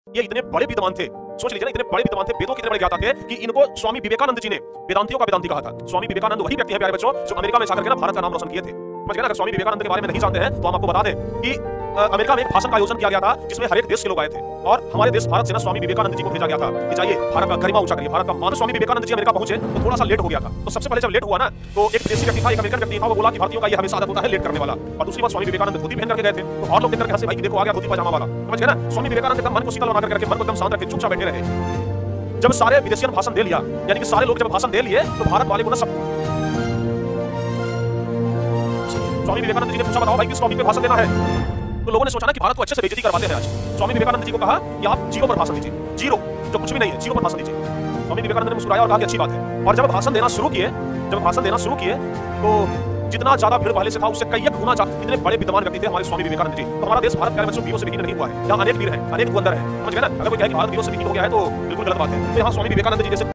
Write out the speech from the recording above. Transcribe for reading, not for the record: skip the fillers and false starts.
ये इतने बड़े विद्वान थे, सोच लीजिए ना, इतने बड़े विद्वान थे, वेदों के इतने बड़े ज्ञाता थे कि इनको स्वामी विवेकानंद जी ने वेदांतियों का वेदांती कहा था। स्वामी विवेकानंद वही व्यक्ति हैं प्यारे बच्चों जो अमेरिका में जाकर के ना भारत का नाम रोशन किए थे। समझ गए ना? अगर स्वामी विवेकानंद के बारे में नहीं जानते हैं तो हम आपको बता दें कि अमेरिका में एक भाषण का आयोजन किया गया था जिसमें हर एक देश के लोग आए थे और हमारे देश भारत से ना स्वामी विवेकानंद जी को भेजा गया था कि जाइए भारत का गरिमा ऊंचा करिए, भारत का मान। स्वामी विवेकानंद जी अमेरिका पहुंचे तो थोड़ा सा लेट हो गया था। तो सबसे पहले जब लेट हुआ ना तो एक देशी व्यक्ति था, एक अमेरिकन व्यक्ति था, वो बोला कि भारतीयों का ये हमेशा आदत होता है लेट करने वाला। और दूसरी बात, स्वामी विवेकानंद धोती पहन करके गए थे तो और लोग देख करके हंसे, भाई देखो आ गया धोती पजामा वाला। समझ गए ना? स्वामी विवेकानंद एकदम मन को शीतल बना करके रखे, मन को एकदम शांत रखे, चुपचाप बैठे रहे। जब सारे विदेशियों ने भाषण दे लिया, यानी कि सारे लोग जब भाषण दे लिए तो भारत वाले को ना सब स्वामी विवेकानंद जी ने पूछा, बताओ भाई किस टॉपिक पे भाषण देना है? तो लोगों ने सोचा ना कि भारत को अच्छे से बेइज्जती करवाते हैं आज। स्वामी विवेकानंद जी को कहा कि आप जीरो पर भाषण दीजिए, जीरो जो कुछ भी नहीं है, जीरो पर भाषण दीजिए। स्वामी विवेकानंद ने मुस्कुराया और कहा कि अच्छी बात है। और जब भाषण देना शुरू किए तो जितना ज्यादा भीड़ पहले से था उससे कई गुना ज्यादा, इतने बड़े विद्वान व्यक्ति थे हमारे स्वामी विवेकानंद जी। तो हमारा देश भारत प्यारे बच्चों वीरों से विहीन नहीं हुआ है, यहाँ अनेक वीर हैं, अनेक धुरंधर हैं। समझ गए ना? अगर कोई कहे कि भारत वीरों से विहीन हो गया है तो बिल्कुल गलत बात है। तो यहाँ स्वामी विवेकानंद जी जैसे